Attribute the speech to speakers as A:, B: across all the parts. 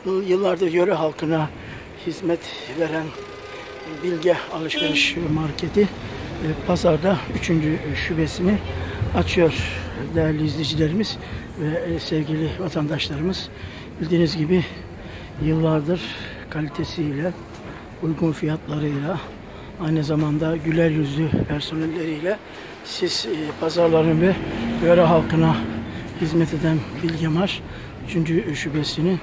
A: Yıllardır yöre halkına hizmet veren Bilge Alışveriş Marketi pazarda 3. şubesini açıyor değerli izleyicilerimiz ve sevgili vatandaşlarımız. Bildiğiniz gibi yıllardır kalitesiyle, uygun fiyatlarıyla, aynı zamanda güler yüzlü personelleriyle siz pazarların ve yöre halkına hizmet eden Bilgemar 3. şubesini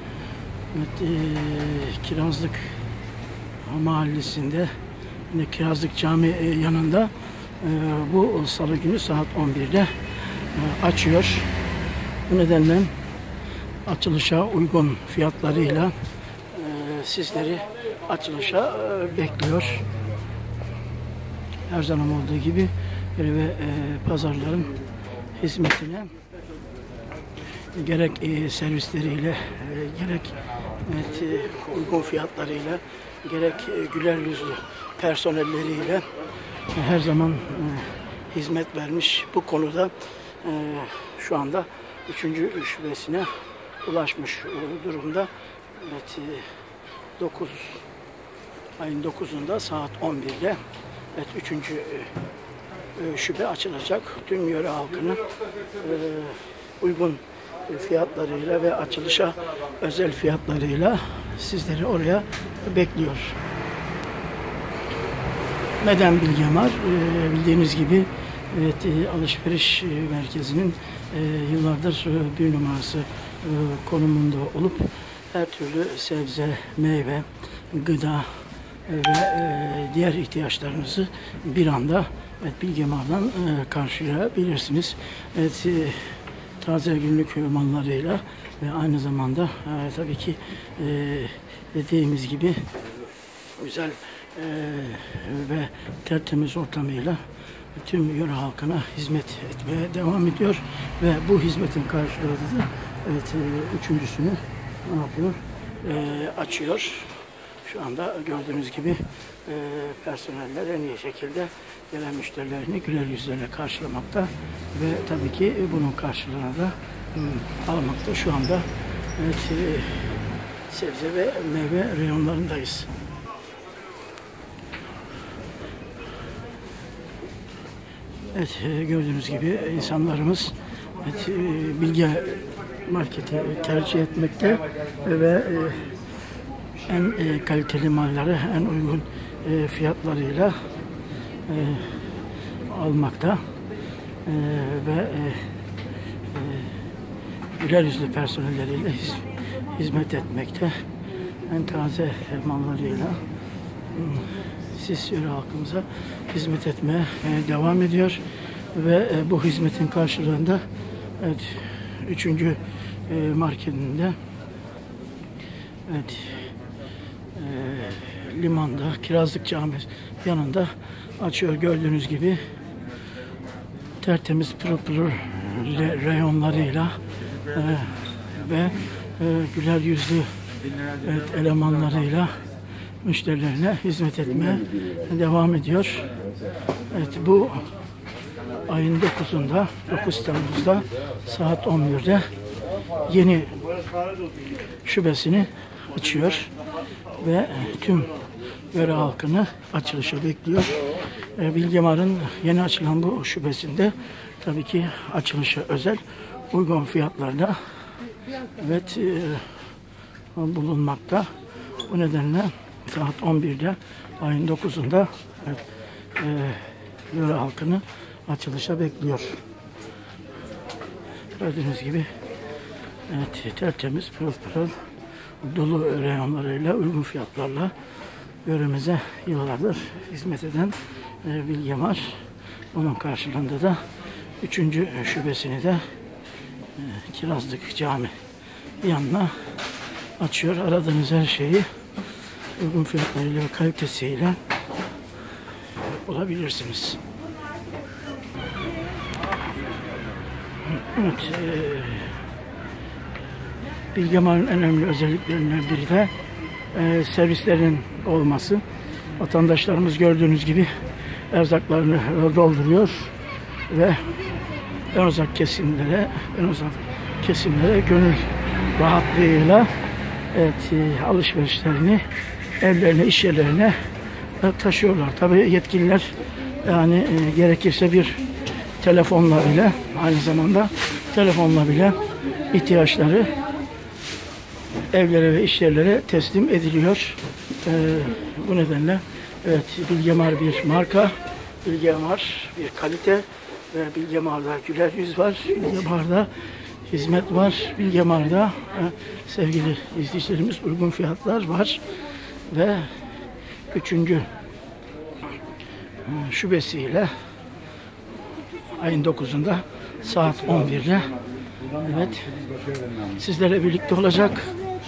A: Kirazlık Mahallesi'nde, yine Kirazlık Cami yanında bu salı günü saat 11'de açıyor. Bu nedenle açılışa uygun fiyatlarıyla sizleri açılışa bekliyor. Her zaman olduğu gibi ve pazarların hizmetine gerek servisleriyle, gerek uygun fiyatlarıyla, gerek güler yüzlü personelleriyle her zaman hizmet vermiş. Bu konuda şu anda 3. şubesine ulaşmış durumda. Evet, ayın 9'unda saat 11'de evet, 3. şube açılacak. Tüm yöre halkını uygun fiyatlarıyla ve açılışa özel fiyatlarıyla sizleri oraya bekliyor. Neden Bilgemar? Bildiğiniz gibi evet, alışveriş merkezinin yıllardır bir numarası konumunda olup her türlü sebze, meyve, gıda ve diğer ihtiyaçlarınızı bir anda evet, Bilgemar'dan karşılayabilirsiniz. Evet, taze günlük mallarıyla ve aynı zamanda tabii ki dediğimiz gibi güzel ve tertemiz ortamıyla tüm yöre halkına hizmet etmeye devam ediyor ve bu hizmetin karşılığı da evet, 3.'sünü ne yapıyor? Açıyor. Şu anda gördüğünüz gibi personeller en iyi şekilde gelen müşterilerini güler yüzlerle karşılamakta ve tabii ki bunun karşılığını da almakta. Şu anda evet, sebze ve meyve reyonlarındayız. Evet, gördüğünüz gibi insanlarımız evet, Bilge Market'i tercih etmekte ve en kaliteli malları en uygun fiyatlarıyla almakta ve güler yüzlü personelleriyle hizmet etmekte. En taze mallarıyla siz yöre halkımıza hizmet etmeye devam ediyor ve bu hizmetin karşılığında evet, 3. marketinde evet, limanda Kirazlık Cami yanında açıyor. Gördüğünüz gibi tertemiz pırıl pırıl reyonlarıyla ve güler yüzlü evet, elemanlarıyla müşterilerine hizmet etmeye devam ediyor. Evet, bu ayın 9'unda 9 Temmuz'da saat 11'de yeni şubesini açıyor ve tüm yöre halkını açılışa bekliyor. Bilgemar'ın yeni açılan bu şubesinde tabii ki açılışa özel uygun fiyatlarda evet bulunmakta. Bu nedenle saat 11'de ayın 9'unda evet, yöre halkını açılışa bekliyor. Gördüğünüz gibi evet, tertemiz pırıl pırıl dolu reyonlarıyla uygun fiyatlarla yöremize yıllardır hizmet eden Bilgemar. Bunun karşılığında da 3. şubesini de Kirazlık Cami yanına açıyor. Aradığınız her şeyi uygun fiyatlarıyla ve kalitesiyle bulabilirsiniz. Evet, Bilgemar'ın en önemli özelliklerinden biri de servislerin olması. Vatandaşlarımız gördüğünüz gibi erzaklarını dolduruyor ve en uzak kesimlere gönül rahatlığıyla evet, alışverişlerini evlerine, iş yerlerine taşıyorlar. Tabii yetkililer yani gerekirse bir telefonla bile, aynı zamanda telefonla bile ihtiyaçları evlere ve iş yerlere teslim ediliyor. Bu nedenle evet, Bilgemar bir marka, Bilgemar bir kalite ve Bilgemar'da güler yüz var, Bilgemar'da hizmet var, Bilgemar'da sevgili izleyicilerimiz uygun fiyatlar var ve 3. şubesiyle ayın 9'unda saat 11'de evet sizlerle birlikte olacak.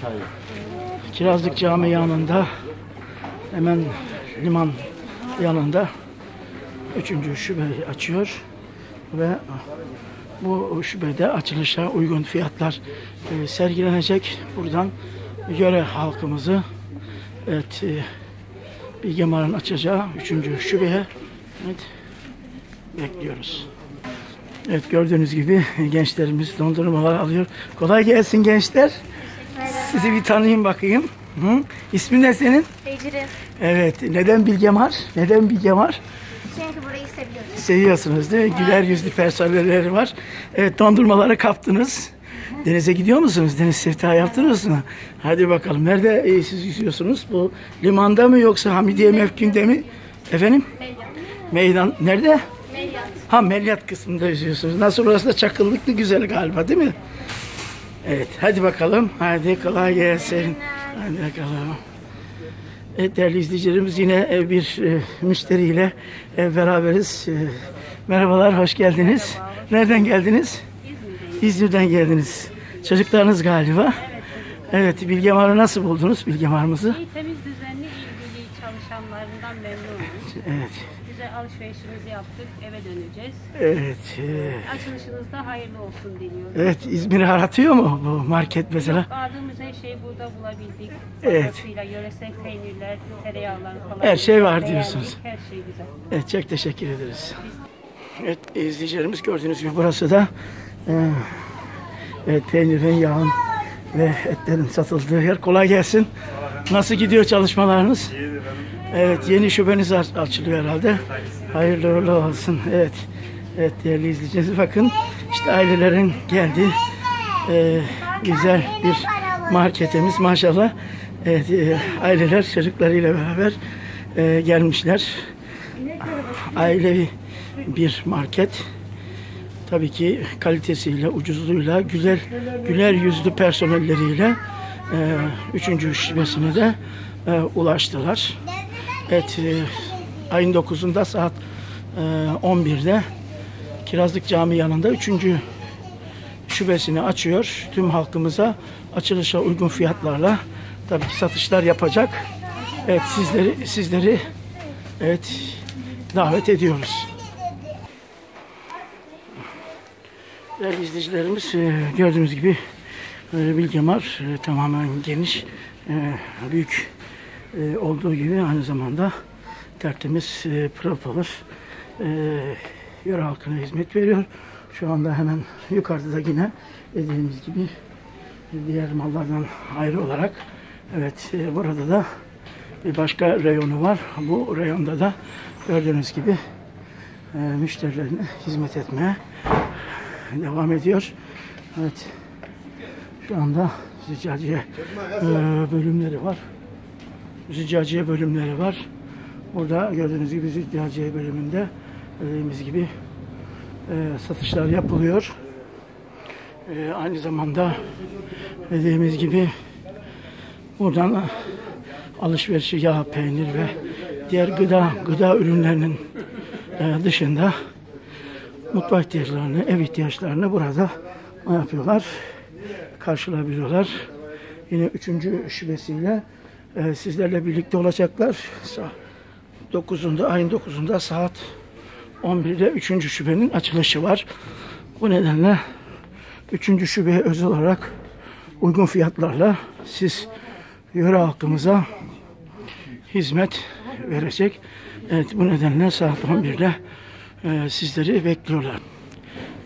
A: Kirazlık Camii yanında, hemen liman yanında 3. şubeyi açıyor ve bu şubede açılışa uygun fiyatlar sergilenecek. Buradan yöre halkımızı evet, Bilgemar'ın açacağı 3. şubeye evet, bekliyoruz. Evet, gördüğünüz gibi gençlerimiz dondurmalar alıyor. Kolay gelsin gençler. Sizi bir tanıyayım bakayım. Hı? İsmin ne senin?
B: Ecrin.
A: Evet. Neden Bilgemar? Neden Bilgemar?
B: Çünkü burayı seviyoruz.
A: Seviyorsunuz değil mi? Güler yüzlü personelleri var. Evet, dondurmaları kaptınız. Denize gidiyor musunuz? Deniz sefta yaptınız mı? Hadi bakalım. Nerede siz yüzüyorsunuz? Bu limanda mı yoksa Hamidiye mevkinde mi? Efendim? Meydan. Nerede?
B: Melyat.
A: Ha, Melyat kısmında yüzüyorsunuz. Nasıl, orası da çakıllıklı güzel galiba değil mi? Evet, hadi bakalım. Hadi kolay gelsin. Hadi bakalım. Evet, değerli izleyicilerimiz, yine bir müşteriyle beraberiz. Merhabalar, hoş geldiniz.
C: Merhaba.
A: Nereden geldiniz? İzmir'den geldiniz. Çocuklarınız galiba. Evet, Bilgemar'ı nasıl buldunuz, Bilgemar'ımızı?
C: İyi, temiz, düzenli, ilgili çalışanlarından memnunuz.
A: Evet.
C: Güzel alışverişimizi yaptık, eve döneceğiz.
A: Evet.
C: Açılışınız da hayırlı olsun diliyorum.
A: Evet, İzmir'i aratıyor mu bu market mesela?
C: Aradığımız her şeyi burada bulabildik.
A: Evet.
C: Fazlasıyla yöresel peynirler, tereyağlar falan.
A: Her şey var
C: Beğendik,
A: diyorsunuz.
C: Her şey güzel.
A: Evet, çok teşekkür ederiz. Evet, izleyicilerimiz, gördüğünüz gibi burası da evet, peynirin, yağın ve etlerin satıldığı yer. Kolay gelsin. Nasıl gidiyor çalışmalarınız? Evet, yeni şubeniz açılıyor herhalde. Hayırlı uğurlu olsun. Evet. Evet, değerli izleyicilerimiz, bakın işte ailelerin geldiği güzel bir marketimiz maşallah. Evet, aileler çocuklarıyla beraber gelmişler. Ailevi bir market. Tabii ki kalitesiyle, ucuzluğuyla, güler yüzlü personelleriyle 3. şubesine de ulaştılar. Evet, ayın 9'unda saat 11'de Kirazlık Camii yanında 3. şubesini açıyor. Tüm halkımıza açılışa uygun fiyatlarla tabii ki satışlar yapacak. Evet, sizleri evet, davet ediyoruz. Değerli izleyicilerimiz, gördüğünüz gibi Bilgemar tamamen geniş, büyük olduğu gibi aynı zamanda tertemiz, pırıl pırıl yöre halkına hizmet veriyor. Şu anda hemen yukarıda da yine dediğimiz gibi diğer mallardan ayrı olarak evet, burada da bir başka reyonu var. Bu reyonda da gördüğünüz gibi müşterilerine hizmet etmeye devam ediyor. Evet. Şu anda züccaciye bölümleri var. Züccaciye bölümleri var. Burada gördüğünüz gibi züccaciye bölümünde dediğimiz gibi satışlar yapılıyor. Aynı zamanda dediğimiz gibi buradan alışverişi, yağ, peynir ve diğer gıda ürünlerinin dışında mutfak ihtiyaçlarını, ev ihtiyaçlarını burada yapıyorlar, karşılayabiliyorlar. Yine 3. şubesiyle sizlerle birlikte olacaklar. 9'unda, ayın 9'unda saat 11'de 3. şubenin açılışı var. Bu nedenle 3. şubeye özel olarak uygun fiyatlarla siz yöre halkımıza hizmet verecek. Evet, bu nedenle saat 11'de sizleri bekliyorlar.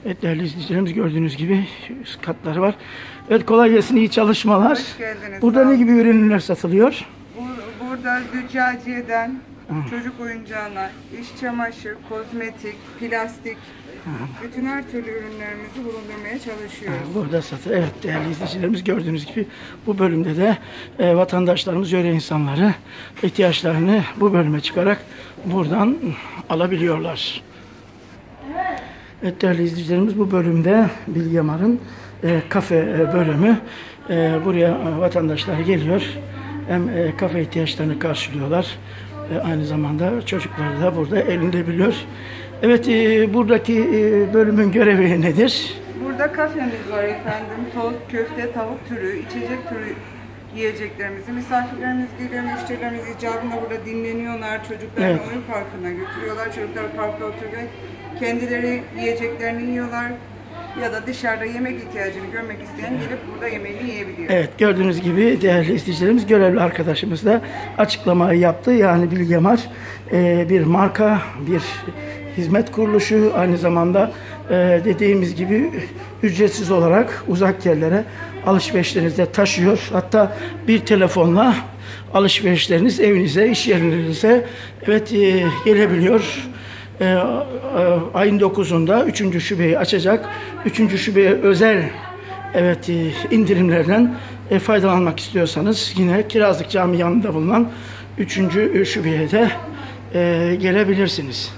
A: Evet değerli izleyicilerimiz, gördüğünüz gibi üst katları var. Evet, kolay gelsin, iyi çalışmalar.
B: Hoş geldiniz.
A: Burada ne gibi ürünler satılıyor?
B: Burada züccaciyeden çocuk oyuncağına, iş çamaşır, kozmetik, plastik, bütün her türlü ürünlerimizi bulundurmaya çalışıyoruz.
A: Burada satılıyor. Evet değerli izleyicilerimiz, gördüğünüz gibi bu bölümde de vatandaşlarımız, yöre insanları ihtiyaçlarını bu bölüme çıkarak buradan alabiliyorlar. Evet değerli izleyicilerimiz, bu bölümde Bilgemar'ın kafe bölümü. Buraya vatandaşlar geliyor. Hem kafe ihtiyaçlarını karşılıyorlar. Aynı zamanda çocukları da burada eğlenebiliyor. Evet, buradaki bölümün görevi nedir?
B: Burada kafemiz var efendim. Tost, köfte, tavuk türü, içecek türü yiyeceklerimizi, misafirlerimiz geliyor, müşterilerimiz icabında burada dinleniyorlar. Çocuklarını oyun parkına götürüyorlar. Çocuklar parkta oturuyor. Kendileri yiyeceklerini yiyorlar. Ya da dışarıda yemek ihtiyacını görmek isteyen gelip burada yemeğini yiyebiliyor.
A: Evet, gördüğünüz gibi değerli izleyicilerimiz, görevli arkadaşımız da açıklamayı yaptı. Yani Bilgemar bir marka, bir hizmet kuruluşu, aynı zamanda dediğimiz gibi ücretsiz olarak uzak yerlere alışverişlerinizi taşıyor. Hatta bir telefonla alışverişleriniz evinize, iş yerlerinize gelebiliyor. Ayın 9'unda 3. şubeyi açacak. 3. şubeye özel indirimlerden faydalanmak istiyorsanız yine Kirazlık Camii yanında bulunan 3. şubeye de gelebilirsiniz.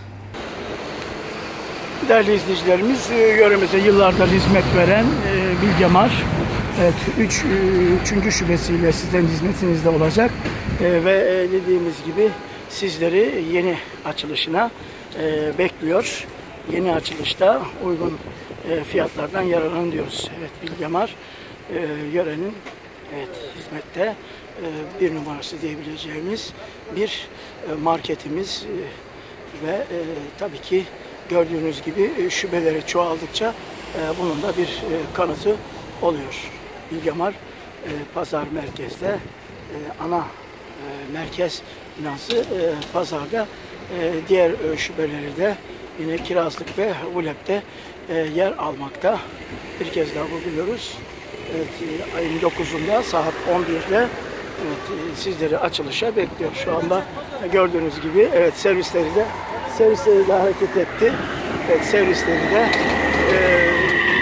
A: Değerli izleyicilerimiz, yöremize yıllardır hizmet veren Bilgemar, evet, 3. şubesiyle sizlerin hizmetinizde olacak ve dediğimiz gibi sizleri yeni açılışına bekliyor. Yeni açılışta uygun fiyatlardan yararlanın diyoruz. Evet, Bilgemar yörenin hizmette bir numarası diyebileceğimiz bir marketimiz ve tabii ki gördüğünüz gibi şubeleri çoğaldıkça bunun da bir kanıtı oluyor. Bilgemar pazar merkezde ana merkez binası, pazarda diğer şubeleri de yine Kirazlık ve Ulep'te yer almakta. Bir kez daha vurguluyoruz. Evet, ayın 9'unda saat 11'de sizleri açılışa bekliyor. Şu anda gördüğünüz gibi servisleri de hareket etti. Evet, servisleri de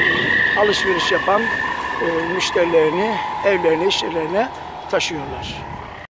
A: alışveriş yapan müşterilerini evlerine, iş yerlerine taşıyorlar.